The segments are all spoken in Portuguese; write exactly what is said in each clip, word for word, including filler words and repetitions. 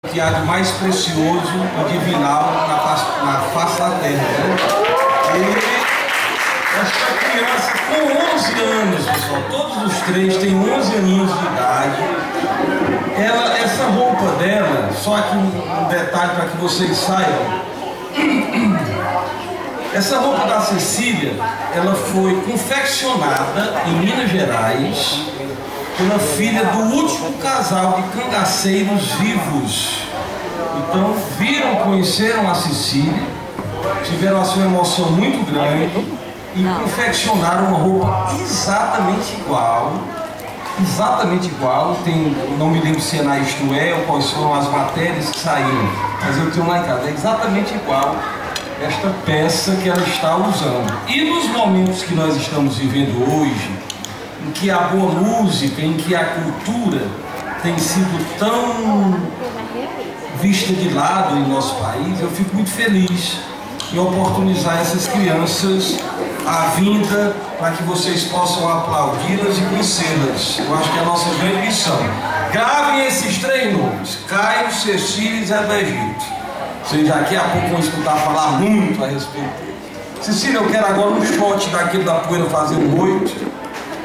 Que há de mais precioso e divinal na face, na face da terra, né? E esta criança com onze anos, pessoal, todos os três têm onze aninhos de idade. Ela, essa roupa dela, só aqui um detalhe para que vocês saibam. Essa roupa da Cecília, ela foi confeccionada em Minas Gerais pela filha do último casal de cangaceiros vivos. Então viram, conheceram a Cecília, tiveram a sua emoção muito grande e confeccionaram uma roupa exatamente igual, exatamente igual. Tem, não me lembro se é na Isto É ou quais foram as matérias que saíram, mas eu tenho lá em casa, é exatamente igual esta peça que ela está usando. E nos momentos que nós estamos vivendo hoje, em que a boa música, em que a cultura tem sido tão vista de lado em nosso país, eu fico muito feliz em oportunizar essas crianças a vinda para que vocês possam aplaudi-las e conhecê-las. Eu acho que é a nossa grande missão. Gravem esses três nomes: Caio, Cecília e Zé do Egito. Vocês daqui a pouco vão escutar falar muito a respeito deles. Cecília, eu quero agora um shot daquele da poeira fazendo oito.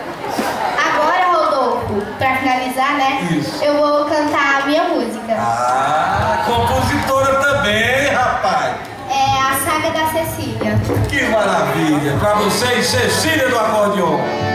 Para finalizar, né? Isso. Eu vou cantar a minha música. Ah, compositora também, rapaz. É a Saga da Cecília. Que maravilha. Para vocês, Cecília do acordeon.